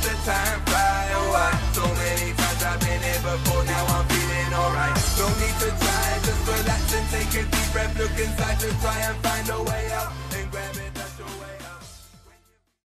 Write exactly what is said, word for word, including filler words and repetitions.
the time fly away. So many times I've been here before, now I'm feeling alright. No need to try, just relax and take a deep breath. Look inside to try and find a way out.